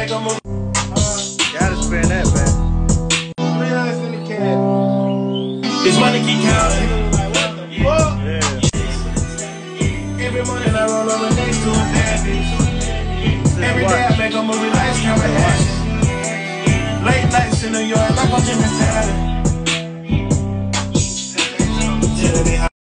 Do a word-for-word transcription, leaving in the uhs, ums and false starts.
make a move. Gotta spend that, man. Three hundred in the cab. This money keep counting. Yeah. Every morning I roll over next to a bad bitch. Every day I make a movie, lights, camera, action. Late nights in New York, like I'm Jimmy Fallon.